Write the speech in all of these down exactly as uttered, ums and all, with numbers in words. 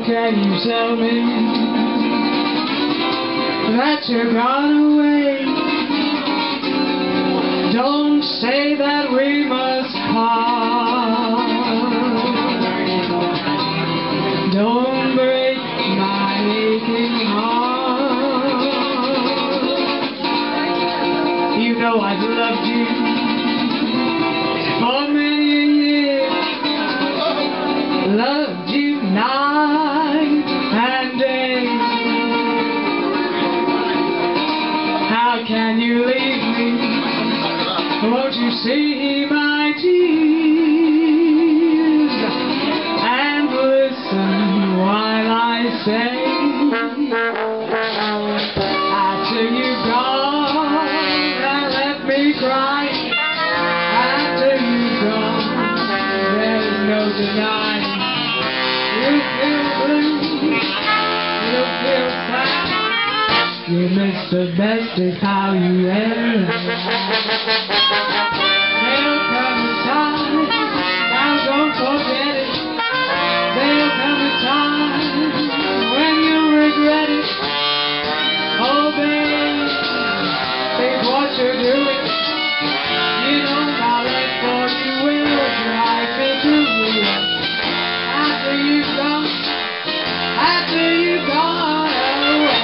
can you tell me that you're gone away? Don't say that we must part. Don't break my aching heart. You know I've loved you for many years, loved you night and day. How can you leave me? Won't you see my tears and listen while I say, after you've gone, now let me cry. After you've gone, there's no denying. You feel blue, you feel sad. You miss the best is how you end. There'll come a time, now don't forget it. There'll come a time when you'll regret it. Oh babe, think what you're doing. You know my love for you will drive me to ruin. After you've gone, after you've gone away.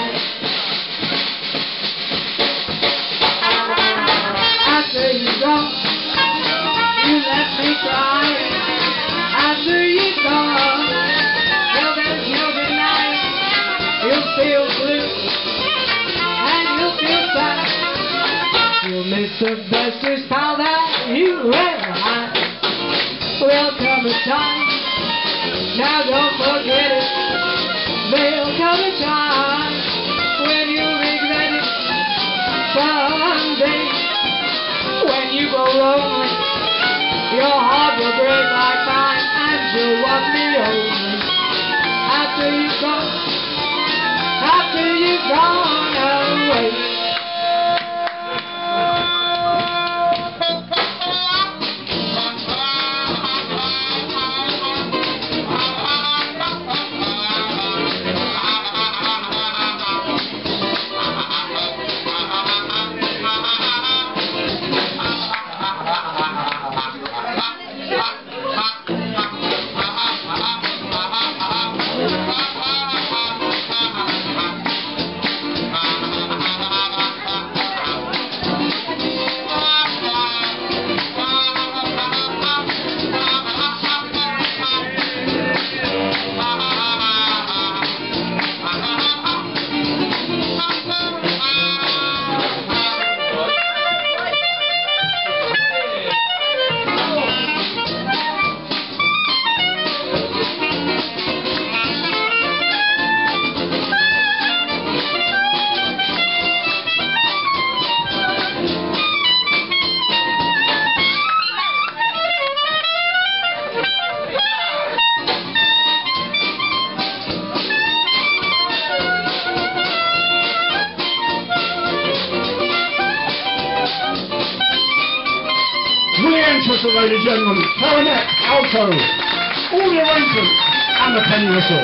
After you've gone, you let me cry. After you've gone, well there's no denying. You'll feel blue and you'll feel sad. You'll miss the bestest pal that you ever had. There'll come a time, now don't forget it. There'll come a time when you'll regret it someday. When you go lonely, your heart will break like mine, and you'll want me only. After you've gone, after you've gone away. Willie Entwistle, ladies and gentlemen, clarinet, alto, all the arrangements, and the pennywhistle.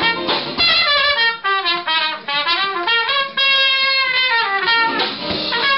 Thank you.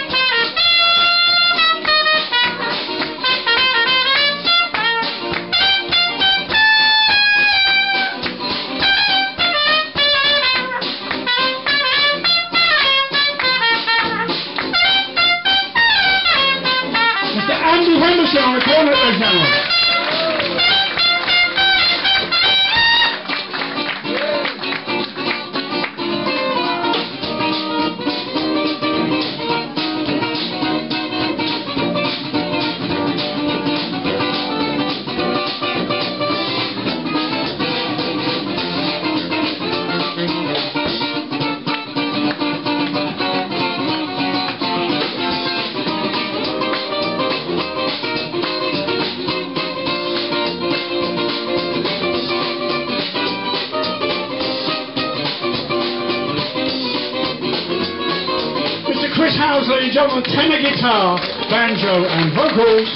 Howell, ladies and gentlemen, tenor guitar, banjo and vocals.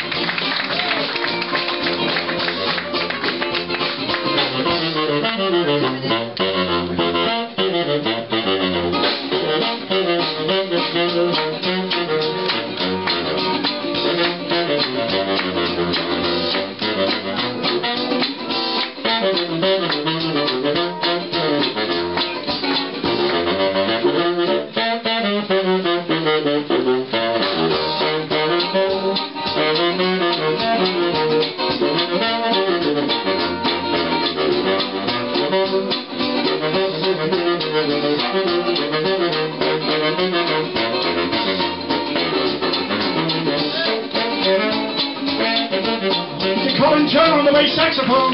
Colin Turner on the bass saxophone.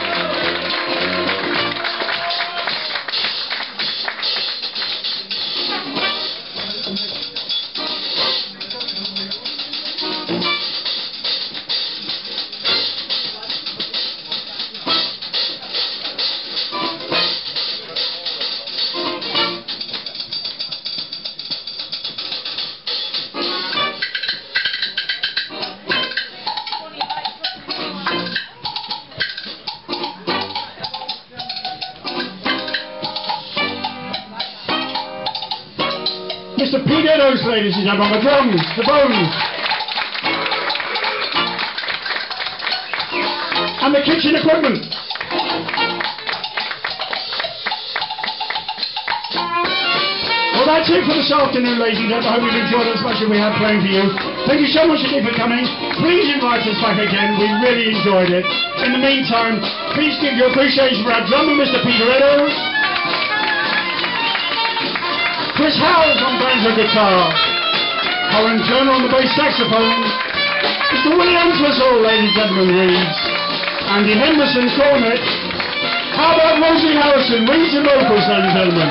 Mister Eddowes, ladies and gentlemen, the drums, the bones, and the kitchen equipment. Well, that's it for this afternoon, ladies and gentlemen. I hope you've enjoyed it as much as we have playing for you. Thank you so much indeed for coming. Please invite us back again. We really enjoyed it. In the meantime, please give your appreciation for our drummer, Mister Eddowes. Chris Howell on banjo guitar, Colin Turner on the bass saxophone, Mister Willie Entwistle, ladies and gentlemen, reeds, Andy Henderson, cornet. How about Rosie Harrison, reeds and vocals, ladies and gentlemen.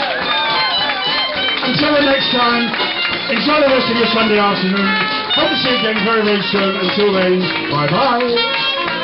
Until the next time, enjoy the rest of your Sunday afternoon. Hope to see you again very, very soon. Until then, bye-bye.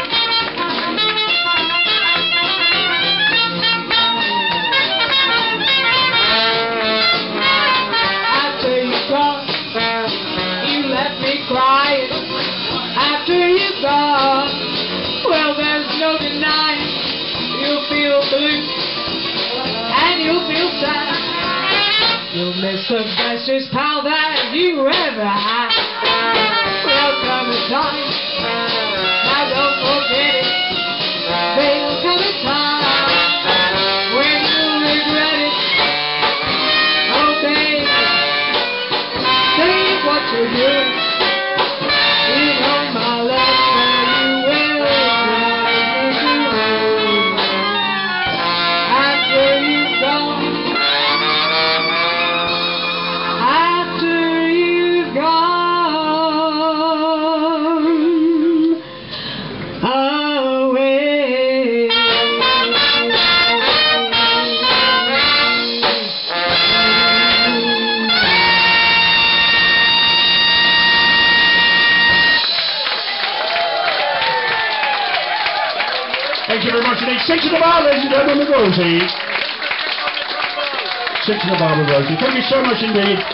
Crying after you've gone. Well, there's no denying you'll feel blue and you'll feel sad. You'll miss the bestest pal that you ever had. There'll come a time, now don't forget it. There'll come a time when you'll regret it. Oh, baby, think what you're doing. Thank you very much indeed. Six in the bar, ladies and gentlemen, with Rosie. Six in the bar with Rosie. Thank you so much indeed.